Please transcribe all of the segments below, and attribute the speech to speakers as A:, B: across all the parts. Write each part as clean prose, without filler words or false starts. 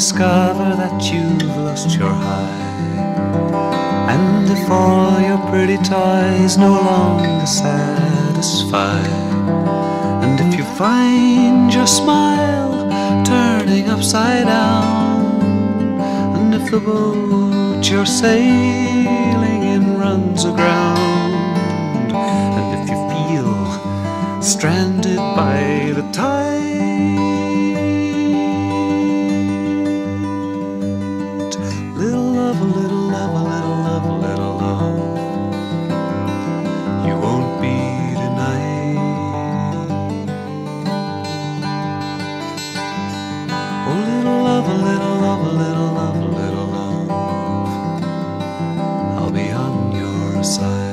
A: discover that you've lost your high, and if all your pretty toys no longer satisfy, and if you find your smile turning upside down, and if the boat you're sailing in runs aground, and if you feel stranded by the tide, little love, a little love, a little love, a little love, you won't be denied. Oh, little love, a little love, a little love, a little love, I'll be on your side.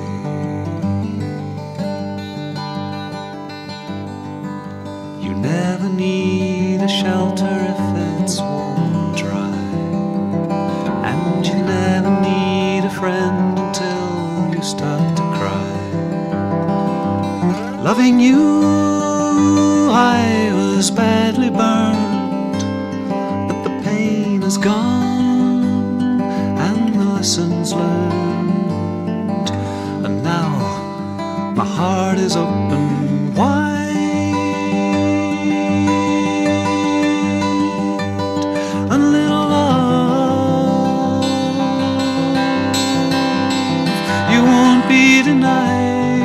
A: You never need a shelter if it's warm and dry, and you never need a friend until you start to cry. Loving you, I was badly burned, but the pain is gone and the lessons learned, and now my heart is open wide. A little love, you won't be denied.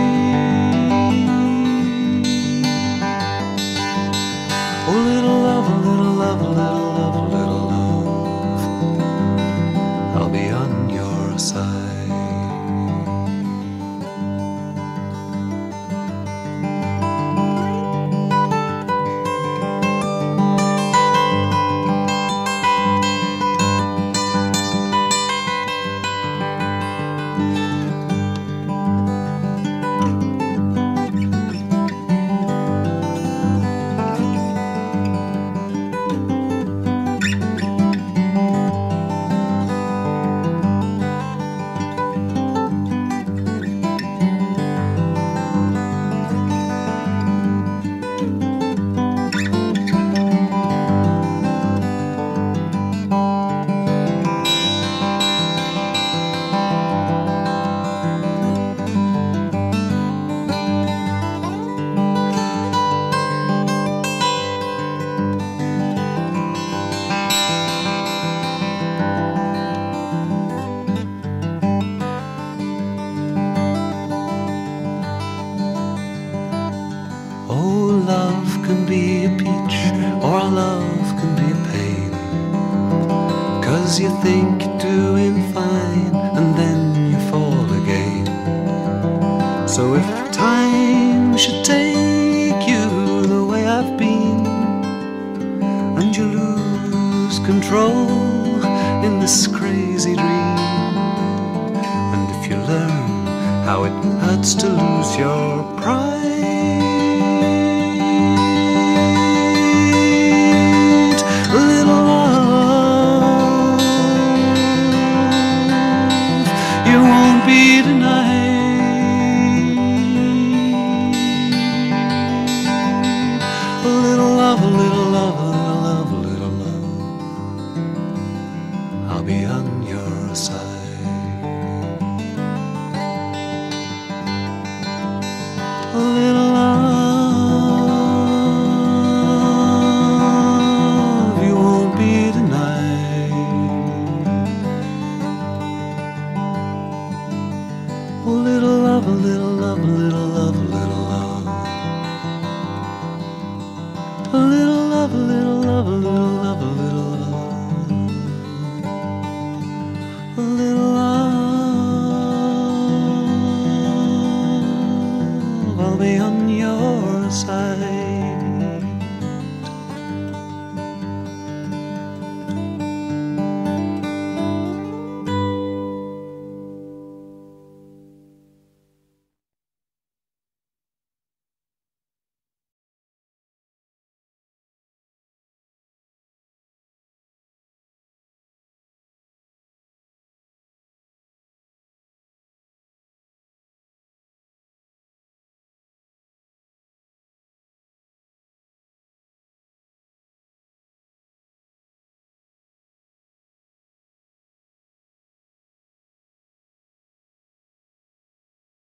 A: Oh, little love, a little love, a little love, a little love, I'll be on your side. Oh, love can be a peach, or love can be a pain, 'cause you think you're doing fine, and then you fall again. So if time should take you the way I've been, and you lose control in this crazy dream, and if you learn how it hurts to lose your pride, little love, you won't be denied. A little love, a little love, a little love, a little love, I'll be on your side. A little love, you won't be denied. A little love, a little love, a little love, a little love, a little love, a little love, a little love, a little love, a little love, I'll be on your side.